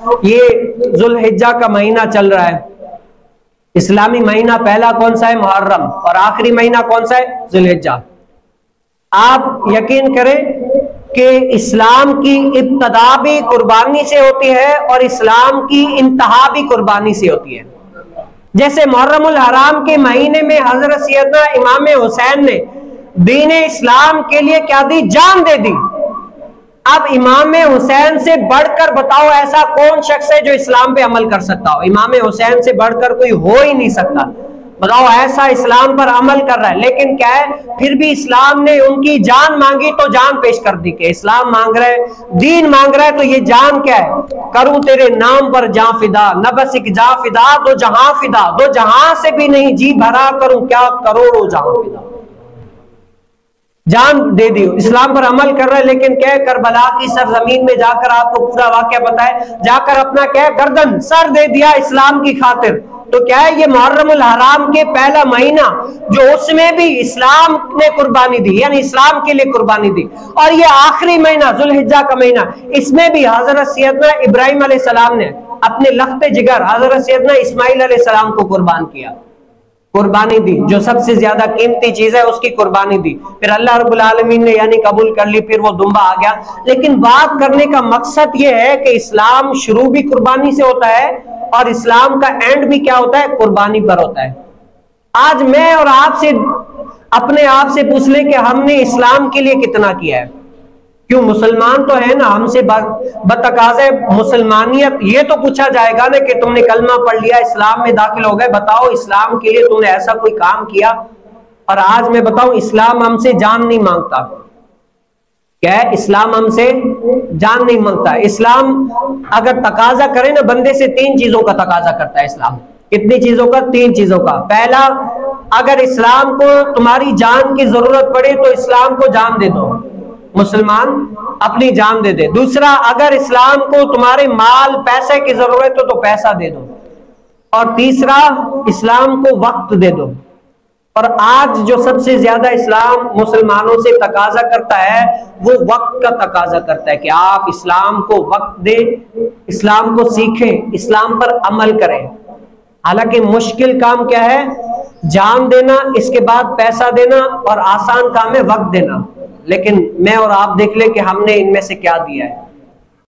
یہ ذوالحجہ کا مہینہ چل رہا ہے، اسلامی مہینہ پہلا کون سا ہے؟ محرم، اور آخری مہینہ کون سا ہے؟ ذوالحجہ۔ آپ یقین کریں کہ اسلام کی ابتدا بھی قربانی سے ہوتی ہے اور اسلام کی انتہا بھی قربانی سے ہوتی ہے۔ جیسے محرم الحرام کے مہینے میں حضرت سیدنا امام حسین نے دین اسلام کے لیے کیا دی؟ جان دے دی۔ اب امام حسین سے بڑھ کر بتاؤ ایسا کون شخص ہے جو اسلام پہ عمل کر سکتا ہو؟ امام حسین سے بڑھ کر کوئی ہو ہی نہیں سکتا۔ بتاؤ ایسا اسلام پر عمل کر رہا ہے، لیکن کیا ہے، پھر بھی اسلام نے ان کی جان مانگی تو جان پیش کر دی کہ اسلام مانگ رہے، دین مانگ رہا ہے تو یہ جان کیا ہے؟ کروں تیرے نام پر جاں فدا، نہ بس ایک جاں فدا دو جہاں فدا، دو جہاں سے بھی نہیں جی بھرا، کروں کیا کروڑوں جہاں فدا۔ جان دے دی، اسلام پر عمل کر رہا ہے، لیکن کیا ہے، کربلا کی سرزمین میں جا کر آپ کو پورا واقعہ پتا ہے، جا کر اپنا کیا ہے، گردن سر دے دیا اسلام کی خاطر۔ تو کیا ہے، یہ محرم الحرام کے پہلا مہینہ جو اس میں بھی اسلام نے قربانی دی، یعنی اسلام کے لیے قربانی دی، اور یہ آخری مہینہ ذوالحجہ کا مہینہ، اس میں بھی حضرت سیدنا ابراہیم علیہ السلام نے اپنے لخت جگر حضرت سیدنا اسماعیل علیہ السلام کو قربان کیا، قربانی دی، جو سب سے زیادہ قیمتی چیز ہے اس کی قربانی دی، پھر اللہ رب العالمین نے یعنی قبول کر لی، پھر وہ دمبا آ گیا۔ لیکن بات کرنے کا مقصد یہ ہے کہ اسلام شروع بھی قربانی سے ہوتا ہے اور اسلام کا اینڈ بھی کیا ہوتا ہے؟ قربانی پر ہوتا ہے۔ آج میں اور آپ سے اپنے آپ سے پوچھ لیں کہ ہم نے اسلام کے لیے کتنا کیا ہے؟ کیوں مسلمان تو ہے نا، ہم سے بتقاضۂ مسلمانیت یہ تو پوچھا جائے گا نا کہ تم نے کلمہ پڑھ لیا، اسلام میں داخل ہو گئے، بتاؤ اسلام کے لیے تم نے ایسا کوئی کام کیا؟ اور آج میں بتاؤں، اسلام ہم سے جان نہیں مانگتا۔ کیا ہے؟ اسلام ہم سے جان نہیں مانگتا۔ اسلام اگر تقاضا کرے نا بندے سے، 3 چیزوں کا تقاضا کرتا ہے اسلام۔ کتنی چیزوں کا؟ 3 چیزوں کا۔ پہلا، اگر اسلام کو تمہاری جان کی ضرورت پڑے تو اسلام کو جان دے دو، مسلمان اپنی جان دے دے۔ دوسرا، اگر اسلام کو تمہارے مال پیسے کی ضرورت ہو تو پیسہ دے دو، اور تیسرا، اسلام کو وقت دے دو۔ اور آج جو سب سے زیادہ اسلام مسلمانوں سے تقاضا کرتا ہے وہ وقت کا تقاضا کرتا ہے کہ آپ اسلام کو وقت دیں، اسلام کو سیکھیں، اسلام پر عمل کریں۔ حالانکہ مشکل کام کیا ہے؟ جان دینا، اس کے بعد پیسہ دینا، اور آسان کام ہے وقت دینا۔ لیکن میں اور آپ دیکھ لیں کہ ہم نے ان میں سے کیا دیا ہے۔